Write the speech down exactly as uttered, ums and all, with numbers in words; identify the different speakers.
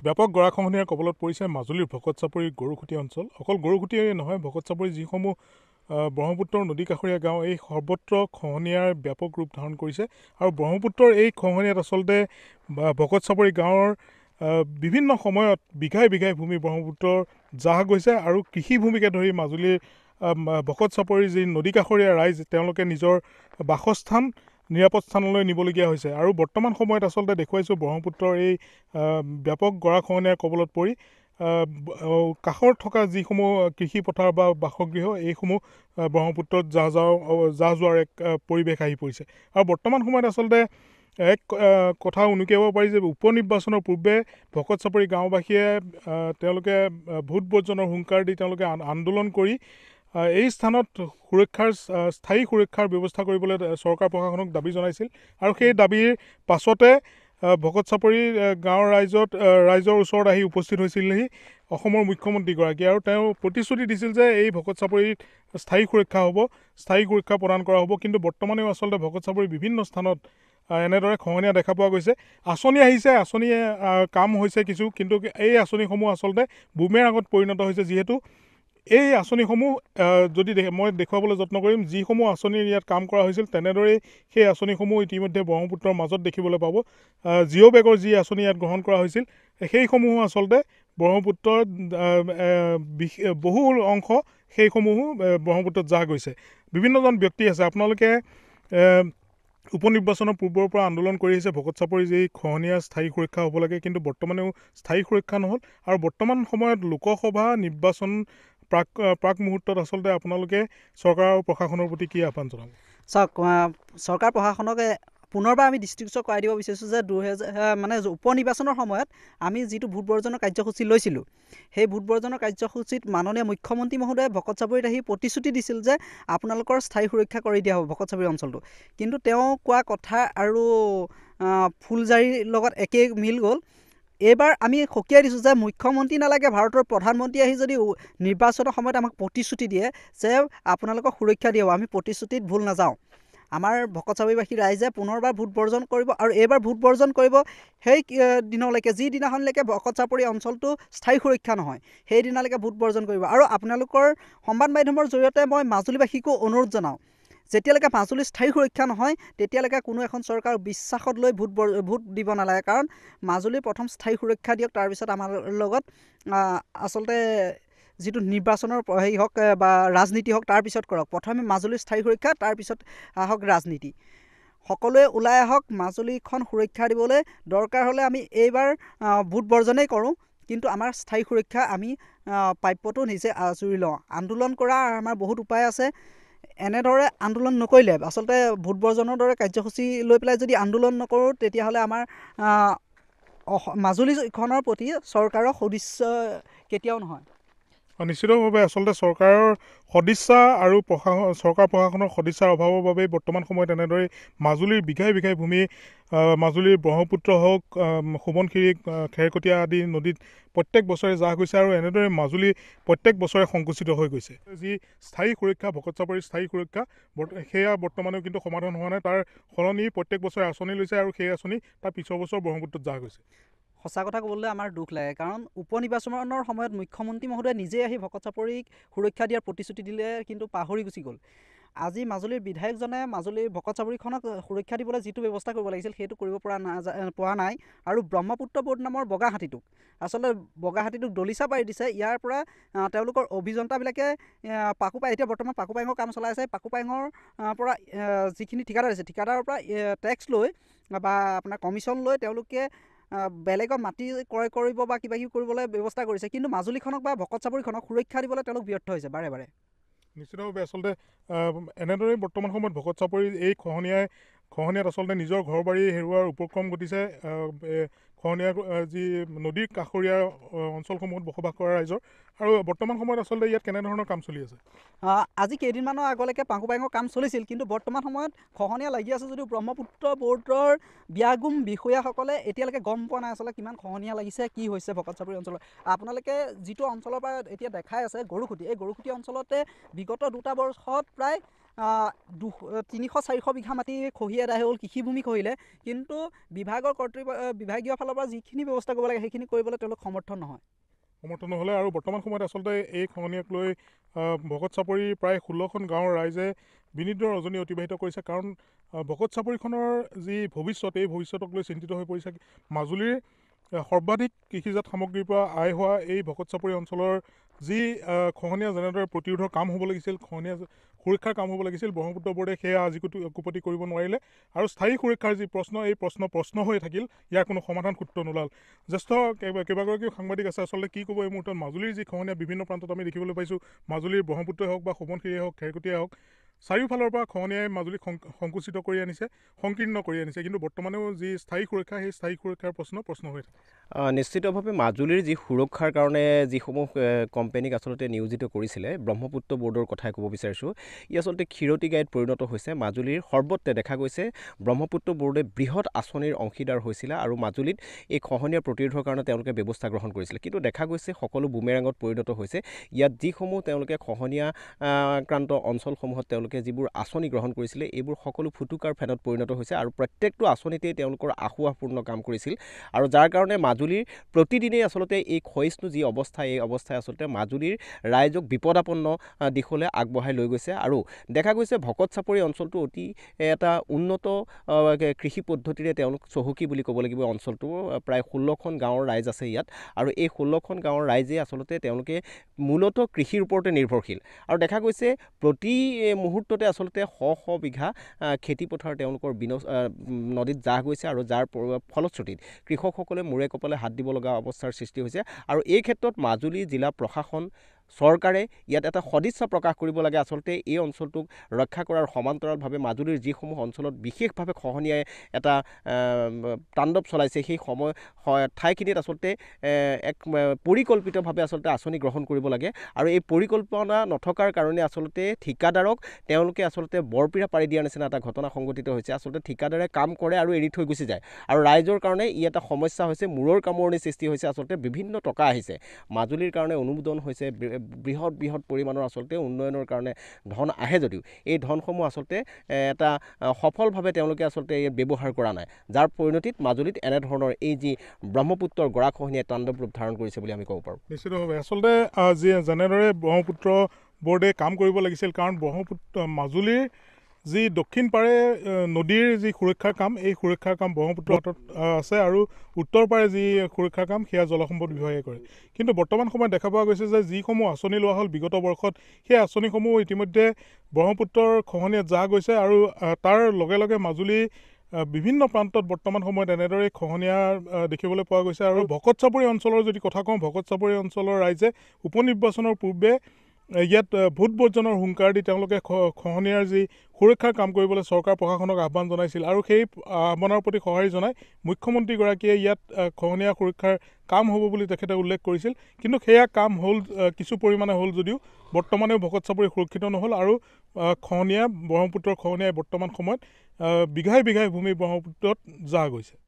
Speaker 1: ব্যাপক গৰাখহনীয়াৰ কবলত পৰিছে মাজুলীৰ ভকত চাপৰি গৰুখুটি অঞ্চল। অকল গৰুখুটিয়ে নহয়, ভকত চাপৰি যিসমূহ ব্ৰহ্মপুত্ৰৰ নদী কাষৰীয়া গাঁও, এই সৰ্বত্ৰ খহনীয়াৰ ব্যাপক ৰূপ ধাৰণ কৰিছে। আৰু ব্ৰহ্মপুত্ৰৰ এই খহনীয়াত আচলতে ভকত চাপৰি গাঁৱৰ বিভিন্ন সময়ত বিঘাই বিঘাই ভূমি ব্ৰহ্মপুত্ৰৰ জাহ গৈছে। আৰু কৃষিভূমিকে ধৰি মাজুলীৰ ভকত চাপৰিৰ যি নদী কাষৰীয়া ৰাইজ, তেওঁলোকে নিজৰ বাসস্থান নিৰাপদ স্থানলৈ নিবলগীয়া হৈছে। আৰু বৰ্তমান সময়ত আচলতে দেখুৱাইছোঁ ব্ৰহ্মপুত্ৰৰ এই ব্যাপক গৰাখহনীয়াৰ কবলত পৰি কাষত থকা যিসমূহ কৃষি পথাৰ বা বাসগৃহ, এইসমূহ ব্ৰহ্মপুত্ৰত জাহ যাওঁ জাহ যোৱাৰ এক পৰিৱেশ আহি পৰিছে। আৰু বৰ্তমান সময়ত আচলতে এক কথা উনুকিয়াব পাৰি যে উপ নিৰ্বাচনৰ পূৰ্বে ভকত চাপৰি গাঁওবাসীয়ে তেওঁলোকে ভোট বৰ্জনৰ হুংকাৰ দি তেওঁলোকে আন্দোলন কৰি এই স্থানত সুৰক্ষাৰ স্থায়ী সুৰক্ষাৰ ব্যৱস্থা কৰিবলৈ চৰকাৰ প্ৰশাসনক দাবী জনাইছিল। আৰু সেই দাবীৰ পাছতে ভকত চাপৰি গাঁৱৰ ৰাইজত ৰাইজৰ ওচৰত আহি উপস্থিত হৈছিলহি অসমৰ মুখ্যমন্ত্ৰীগৰাকী। আৰু তেওঁ প্ৰতিশ্ৰুতি দিছিল যে এই ভকত চাপৰিত স্থায়ী সুৰক্ষা হ'ব, স্থায়ী সুৰক্ষা প্ৰদান কৰা হ'ব। কিন্তু বৰ্তমানেও আচলতে ভকত চাপৰিৰ বিভিন্ন স্থানত এনেদৰে খহনীয়া দেখা পোৱা গৈছে। আঁচনি আহিছে, আঁচনিয়ে কাম হৈছে কিছু, কিন্তু এই আঁচনিসমূহ আচলতে বুমেৰাঙত পৰিণত হৈছে। যিহেতু এই আঁচনিসমূহ যদি মই দেখুৱাবলৈ যত্ন কৰিম, যিসমূহ আঁচনিৰ ইয়াত কাম কৰা হৈছিল তেনেদৰেই সেই আঁচনিসমূহ ইতিমধ্যে ব্ৰহ্মপুত্ৰৰ মাজত দেখিবলৈ পাব। জিঅ' বেগৰ যি আঁচনি ইয়াত গ্ৰহণ কৰা হৈছিল, সেইসমূহো আচলতে ব্ৰহ্মপুত্ৰৰ বহু অংশ সেইসমূহো ব্ৰহ্মপুত্ৰত জাহ গৈছে। বিভিন্নজন ব্যক্তি আছে, আপোনালোকে উপ নিৰ্বাচনৰ পূৰ্বৰ পৰা আন্দোলন কৰি আহিছে ভকত চাপৰি যি খহনীয়া স্থায়ী সুৰক্ষা হ'ব লাগে, কিন্তু বৰ্তমানেও স্থায়ী সুৰক্ষা নহ'ল। আৰু বৰ্তমান সময়ত লোকসভা নিৰ্বাচন প্ৰাক প্ৰাক মুহূৰ্তত আচলতে আপোনালোকে চৰকাৰ আৰু প্ৰশাসনৰ প্ৰতি কি আহ্বান জনাব?
Speaker 2: চাওক, চৰকাৰ প্ৰশাসনকে পুনৰবাৰ আমি দৃষ্টিগোচৰ কৰাই দিব বিচাৰিছোঁ যে দুহেজাৰ মানে উপ নিৰ্বাচনৰ সময়ত আমি যিটো ভোট বৰ্জনৰ কাৰ্যসূচী লৈছিলোঁ, সেই ভোট বৰ্জনৰ কাৰ্যসূচীত মাননীয় মুখ্যমন্ত্ৰী মহোদয়ে ভকত চাপৰিত আহি প্ৰতিশ্ৰুতি দিছিল যে আপোনালোকৰ স্থায়ী সুৰক্ষা কৰি দিয়া হ'ব ভকত চাপৰি অঞ্চলটো। কিন্তু তেওঁ কোৱা কথা আৰু ফুলজাৰিৰ লগত একেই মিল গ'ল। এইবাৰ আমি সকীয়াই দিছোঁ যে মুখ্যমন্ত্ৰী নালাগে, ভাৰতৰ প্ৰধানমন্ত্ৰী আহি যদি নিৰ্বাচনৰ সময়ত আমাক প্ৰতিশ্ৰুতি দিয়ে যে আপোনালোকক সুৰক্ষা দিয়া হ'ব, আমি প্ৰতিশ্ৰুতিত ভুল নাযাওঁ। আমাৰ ভকত চাপৰিবাসী ৰাইজে পুনৰবাৰ ভোট বৰ্জন কৰিব। আৰু এইবাৰ ভোট বৰ্জন কৰিব সেই দিনলৈকে, যি দিনাখনলৈকে ভকত চাপৰি অঞ্চলটো স্থায়ী সুৰক্ষা নহয়, সেই দিনালৈকে ভোট বৰ্জন কৰিব। আৰু আপোনালোকৰ সংবাদ মাধ্যমৰ জৰিয়তে মই মাজুলীবাসীকো অনুৰোধ জনাওঁ, যেতিয়ালৈকে মাজুলী স্থায়ী সুৰক্ষা নহয় তেতিয়ালৈকে কোনো এখন চৰকাৰ বিশ্বাসত লৈ ভোট ভোট দিব নালাগে। কাৰণ মাজুলীৰ প্ৰথম স্থায়ী সুৰক্ষা দিয়ক, তাৰপিছত আমাৰ লগত আচলতে যিটো নিৰ্বাচনৰ হেৰি হওক বা ৰাজনীতি হওক তাৰপিছত কৰক। প্ৰথমে মাজুলীৰ স্থায়ী সুৰক্ষা, তাৰপিছত আহক ৰাজনীতি। সকলোৱে ওলাই আহক, মাজুলীখন সুৰক্ষা দিবলৈ দৰকাৰ হ'লে আমি এইবাৰ ভোট বৰ্জনেই কৰোঁ, কিন্তু আমাৰ স্থায়ী সুৰক্ষা আমি প্ৰাপ্যটো নিজে আঁচুৰি লওঁ। আন্দোলন কৰা আমাৰ বহুত উপায় আছে। এনেদৰে আন্দোলন নকৰিলে, আচলতে ভোট বৰ্জনৰ দৰে কাৰ্যসূচী লৈ পেলাই যদি আন্দোলন নকৰোঁ, তেতিয়াহ'লে আমাৰ মাজুলীখনৰ প্ৰতি চৰকাৰৰ সদিচ্ছা কেতিয়াও নহয়।
Speaker 1: নিশ্চিতভাৱে আচলতে চৰকাৰৰ সদিচ্ছা আৰু প্ৰশাসন চৰকাৰ প্ৰশাসনৰ সদিচ্ছাৰ অভাৱৰ বাবেই বৰ্তমান সময়ত এনেদৰে মাজুলীৰ বিঘাই বিঘাই ভূমি, মাজুলীৰ ব্ৰহ্মপুত্ৰ হওক, সোৱণশিৰি, খেৰকটীয়া আদি নদীত প্ৰত্যেক বছৰে জাহ গৈছে। আৰু এনেদৰে মাজুলী প্ৰত্যেক বছৰে সংকুচিত হৈ গৈছে। যি স্থায়ী সুৰক্ষা, ভকত চাপৰিৰ স্থায়ী সুৰক্ষা, সেয়া বৰ্তমানেও কিন্তু সমাধান হোৱা নাই। তাৰ সলনি প্ৰত্যেক বছৰে আঁচনি লৈছে আৰু সেই আঁচনি তাৰ পিছৰ বছৰ ব্ৰহ্মপুত্ৰত জাহ গৈছে।
Speaker 2: সঁচা কথা ক'বলৈ আমাৰ দুখ লাগে, কাৰণ উপ নিৰ্বাচনৰ সময়ত মুখ্যমন্ত্ৰী মহোদয়ে নিজেই আহি ভকত চাপৰিক সুৰক্ষা দিয়াৰ প্ৰতিশ্ৰুতি দিলে, কিন্তু পাহৰি গুচি গ'ল। আজি মাজুলীৰ বিধায়কজনে মাজুলীৰ ভকত চাপৰিখনক সুৰক্ষা দিবলৈ যিটো ব্যৱস্থা কৰিব লাগিছিল সেইটো কৰিব পৰা নাযায় পোৱা নাই। আৰু ব্ৰহ্মপুত্ৰ বোৰ্ড নামৰ বগা হাতীটোক আচলতে বগা হাতীটোক দলিচা পাৰি দিছে। ইয়াৰ পৰা তেওঁলোকৰ অভিযন্তাবিলাকে পাকুপাই এতিয়া বৰ্তমান পাকুপাইঙৰ কাম চলাই আছে। পাকুপাইঙৰ পৰা যিখিনি ঠিকাদাৰ আছে, ঠিকাদাৰৰ পৰা টেক্স লৈ বা আপোনাৰ কমিশ্যন লৈ তেওঁলোকে বেলেগত মাটি ক্ৰয় কৰিব বা কিবা কিবি কৰিবলৈ ব্যৱস্থা কৰিছে, কিন্তু মাজুলীখনক বা ভকত চাপৰিখনক সুৰক্ষা দিবলৈ তেওঁলোক ব্যৰ্থ হৈছে বাৰে বাৰে।
Speaker 1: নিশ্চিতভাৱে আচলতে এনেদৰেই বৰ্তমান সময়ত ভকত চাপৰিৰ এই খহনীয়াই খহনীয়াত আচলতে নিজৰ ঘৰ বাৰী হেৰুৱাৰ উপক্ৰম ঘটিছে খহনীয়া যি নদীৰ কাষৰীয়া অঞ্চলসমূহত বসবাস কৰা ৰাইজৰ। আৰু বৰ্তমান সময়ত আচলতে ইয়াত কেনেধৰণৰ কাম চলি আছে?
Speaker 2: আজি কেইদিনমানৰ আগলৈকে পাকুপাইঙৰ কাম চলিছিল, কিন্তু বৰ্তমান সময়ত খহনীয়া লাগি আছে যদিও ব্ৰহ্মপুত্ৰ বোৰ্ডৰ বিয়াগুম বিষয়াসকলে এতিয়ালৈকে গম পোৱা নাই আচলতে কিমান খহনীয়া লাগিছে, কি হৈছে ভকত চাপৰি অঞ্চলত। আপোনালোকে যিটো অঞ্চলৰ পৰা এতিয়া দেখাই আছে গৰুখুটি, এই গৰুখুটি অঞ্চলতে বিগত দুটা বৰ্ষত প্ৰায় তিনিশ চাৰিশ বিঘা মাটি খহি আদায় হ'ল, কৃষিভূমি খহিলে, কিন্তু বিভাগৰ কৰ্তৃপক্ষ বিভাগীয় ফালৰ পৰা যিখিনি ব্যৱস্থা কৰিব লাগে সেইখিনি কৰিবলৈ তেওঁলোক সমৰ্থন নহয়
Speaker 1: সমৰ্থন নহ'লে। আৰু বৰ্তমান সময়ত আচলতে এই খহনীয়াক লৈ ভকত চাপৰি প্ৰায় ষোল্লখন গাঁৱৰ ৰাইজে বিনীত ৰজনী অতিবাহিত কৰিছে, কাৰণ ভকত চাপৰিখনৰ যি ভৱিষ্যত এই ভৱিষ্যতক লৈ চিন্তিত হৈ পৰিছে। মাজুলীৰ সৰ্বাধিক কৃষিজাত সামগ্ৰীৰ পৰা আয় হোৱা এই ভকত চাপৰি অঞ্চলৰ যি খহনীয়া যেনেদৰে প্ৰতিৰোধৰ কাম হ'ব লাগিছিল, খহনীয়া সুৰক্ষাৰ কাম হ'ব লাগিছিল, ব্ৰহ্মপুত্ৰ বোৰ্ডে সেয়া আজি কুপতি কৰিব নোৱাৰিলে। আৰু স্থায়ী সুৰক্ষাৰ যি প্ৰশ্ন, এই প্ৰশ্ন প্ৰশ্ন হৈ থাকিল, ইয়াৰ কোনো সমাধান সূত্ৰ নোলাল। জ্যেষ্ঠ কেইবাগৰাকী সাংবাদিক আছে, আচলতে কি ক'ব এই মুহূৰ্তত মাজুলীৰ যি খহনীয়া বিভিন্ন প্ৰান্তত আমি দেখিবলৈ পাইছোঁ, মাজুলীৰ ব্ৰহ্মপুত্ৰই হওক বা সোৱণশিৰিয়ে হওক, খেৰকুটীয়াই হওক, চাৰিওফালৰ পৰা খহনীয়াই মাজুলীক সংকুচিত কৰি আনিছে, সংকীৰ্ণ কৰি আনিছে, কিন্তু বৰ্তমানেও যি স্থায়ী সুৰক্ষা সেই স্থায়ী সুৰক্ষাৰ প্ৰশ্ন প্ৰশ্ন হৈ থাকে।
Speaker 3: নিশ্চিতভাৱে মাজুলীৰ যি সুৰক্ষাৰ কাৰণে যিসমূহ কোম্পানীক আচলতে নিয়োজিত কৰিছিলে, ব্ৰহ্মপুত্ৰ বোৰ্ডৰ কথাই ক'ব বিচাৰিছোঁ, ই আচলতে ক্ষীৰতী গাইত পৰিণত হৈছে। মাজুলীৰ সৰ্বত্ৰে দেখা গৈছে ব্ৰহ্মপুত্ৰ বোৰ্ডে বৃহৎ আঁচনিৰ অংশীদাৰ হৈছিলে আৰু মাজুলীত এই খহনীয়াৰ প্ৰতিৰোধৰ কাৰণে তেওঁলোকে ব্যৱস্থা গ্ৰহণ কৰিছিলে, কিন্তু দেখা গৈছে সকলো বুমেৰাঙত পৰিণত হৈছে। ইয়াত যিসমূহ তেওঁলোকে খহনীয়া আক্ৰান্ত অঞ্চলসমূহত তেওঁলোকে যিবোৰ আঁচনি গ্ৰহণ কৰিছিলে, এইবোৰ সকলো ফুটুকাৰ ফেনত পৰিণত হৈছে আৰু প্ৰত্যেকটো আঁচনিতেই তেওঁলোকৰ আশোৱাহপূৰ্ণ কাম কৰিছিল, আৰু যাৰ কাৰণে মাজুলীৰ প্ৰতিদিনেই আচলতে এই ক্ষয়িষ্ণু যি অৱস্থা, এই অৱস্থাই আচলতে মাজুলীৰ ৰাইজক বিপদাপন্ন দিশলৈ আগবঢ়াই লৈ গৈছে। আৰু দেখা গৈছে ভকত চাপৰি অঞ্চলটো অতি এটা উন্নত কৃষি পদ্ধতিৰে তেওঁলোক চহকী বুলি ক'ব লাগিব। অঞ্চলটো প্ৰায় ষোল্লখন গাঁৱৰ ৰাইজ আছে ইয়াত, আৰু এই ষোল্লখন গাঁৱৰ ৰাইজে আচলতে তেওঁলোকে মূলতঃ কৃষিৰ ওপৰতে নিৰ্ভৰশীল। আৰু দেখা গৈছে প্ৰতি মুহূৰ্ততে আচলতে শ শ বিঘা খেতিপথাৰ তেওঁলোকৰ বিন নদীত জাহ গৈছে, আৰু যাৰ ফলশ্ৰুতিত কৃষকসকলে মূৰে কপালে হাত দিব লগা অৱস্থাৰ সৃষ্টি হৈছে। আৰু এই ক্ষেত্ৰত মাজুলী জিলা প্ৰশাসন, চৰকাৰে ইয়াত এটা সদিচ্ছা প্ৰকাশ কৰিব লাগে। আচলতে এই অঞ্চলটোক ৰক্ষা কৰাৰ সমান্তৰালভাৱে মাজুলীৰ যিসমূহ অঞ্চলত বিশেষভাৱে খহনীয়াই এটা তাণ্ডৱ চলাইছে, সেই সময় ঠাইখিনিত আচলতে এক পৰিকল্পিতভাৱে আচলতে আঁচনি গ্ৰহণ কৰিব লাগে। আৰু এই পৰিকল্পনা নথকাৰ কাৰণে আচলতে ঠিকাদাৰক তেওঁলোকে আচলতে বৰপীৰা পাৰি দিয়াৰ নিচিনা এটা ঘটনা সংঘটিত হৈছে। আচলতে ঠিকাদাৰে কাম কৰে আৰু এৰি থৈ গুচি যায়, আৰু ৰাইজৰ কাৰণে ই এটা সমস্যা হৈছে, মূৰৰ কামোৰণি সৃষ্টি হৈছে। আচলতে বিভিন্ন টকা আহিছে মাজুলীৰ কাৰণে, অনুমোদন হৈছে, বৃহৎ বৃহৎ পৰিমাণৰ আচলতে উন্নয়নৰ কাৰণে ধন আহে যদিও এই ধনসমূহ আচলতে এটা সফলভাৱে তেওঁলোকে আচলতে ব্যৱহাৰ কৰা নাই, যাৰ পৰিণতিত মাজুলীত এনেধৰণৰ এই যি ব্ৰহ্মপুত্ৰৰ গৰাখহনীয়াই তাণ্ডৱ ৰূপ ধাৰণ কৰিছে বুলি আমি ক'ব পাৰোঁ।
Speaker 1: নিশ্চিতভাৱে আচলতে যি যেনেদৰে ব্ৰহ্মপুত্ৰ বোৰ্ডে কাম কৰিব লাগিছিল, কাৰণ ব্ৰহ্মপুত্ৰ মাজুলীৰ যি দক্ষিণ পাৰে নদীৰ যি সুৰক্ষাৰ কাম, এই সুৰক্ষাৰ কাম ব্ৰহ্মপুত্ৰৰ হাতত আছে, আৰু উত্তৰ পাৰে যি সুৰক্ষাৰ কাম সেয়া জলসম্পদ বিভাগে কৰে। কিন্তু বৰ্তমান সময়ত দেখা পোৱা গৈছে যে যিসমূহ আঁচনি লোৱা হ'ল বিগত বৰ্ষত, সেই আঁচনিসমূহ ইতিমধ্যে ব্ৰহ্মপুত্ৰৰ খহনীয়াত জাহ গৈছে, আৰু তাৰ লগে লগে মাজুলী বিভিন্ন প্ৰান্তত বৰ্তমান সময়ত এনেদৰে খহনীয়া দেখিবলৈ পোৱা গৈছে। আৰু ভকত চাপৰি অঞ্চলৰ যদি কথা কওঁ, ভকত চাপৰি অঞ্চলৰ ৰাইজে উপ নিৰ্বাচনৰ পূৰ্বে ইয়াত ভোট বৰ্জনৰ হুংকাৰ দি তেওঁলোকে খহনীয়াৰ যি সুৰক্ষাৰ কাম কৰিবলৈ চৰকাৰ প্ৰশাসনক আহ্বান জনাইছিল, আৰু সেই আহ্বানৰ প্ৰতি সঁহাৰি জনাই মুখ্যমন্ত্ৰীগৰাকীয়ে ইয়াত খহনীয়া সুৰক্ষাৰ কাম হ'ব বুলি তেখেতে উল্লেখ কৰিছিল। কিন্তু সেয়া কাম হ'ল, কিছু পৰিমাণে হ'ল যদিও বৰ্তমানেও ভকত চাপৰি সুৰক্ষিত নহ'ল, আৰু খহনীয়া ব্ৰহ্মপুত্ৰৰ খহনীয়াই বৰ্তমান সময়ত বিঘাই বিঘাই ভূমি ব্ৰহ্মপুত্ৰত জাহ গৈছে।